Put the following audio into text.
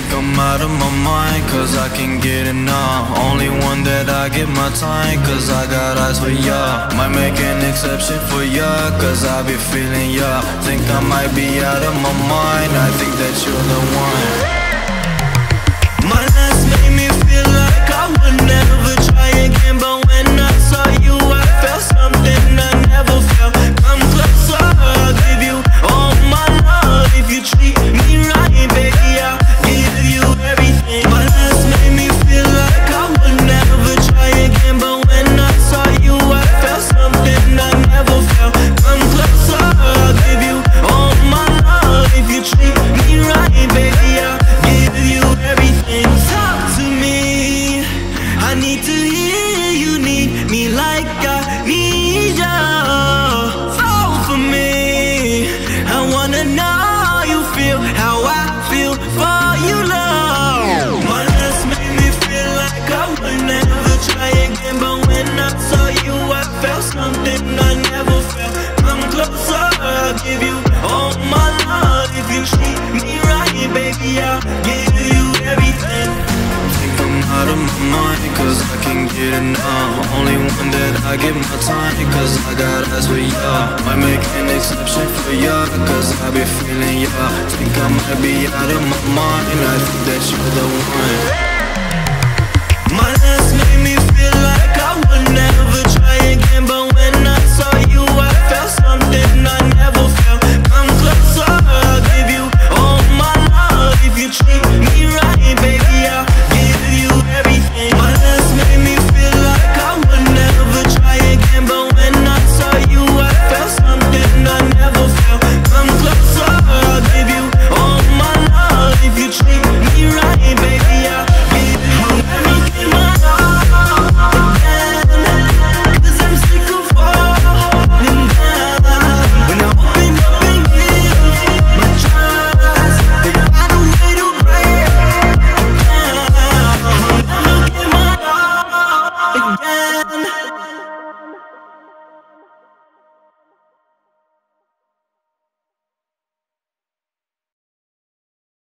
I'm out of my mind, cause I can't get enough. Only one that I give my time, cause I got eyes for ya. Might make an exception for ya, cause I be feeling ya. Think I might be out of my mind, I think that you're the one. My last made me feel like I would never try again, but when I saw you I felt something I never felt. Come closer, I'll give you all my love. If you treat me right, baby, I'll give you everything. My last made me feel like I would never try again, but when I saw you I felt something I never felt. Come closer, I'll give you all my love. If you treat me right, baby, I'll give you everything. Talk to me, I need to hear you need me like I need you. Fall for me, I wanna know how you feel, how I feel for you, love. My last made me feel like I would never try again, but when I saw you I felt something I never felt. Come closer, I'll give you all my love. If you treat me right, baby, I'll give you everything. Think I'm out of my mind, cause I can't get enough. Only one that I give my time, cause I got eyes for ya. Might make an exception for ya, cause I be feeling ya. Think I might be out of my mind, I think that you're the one. My last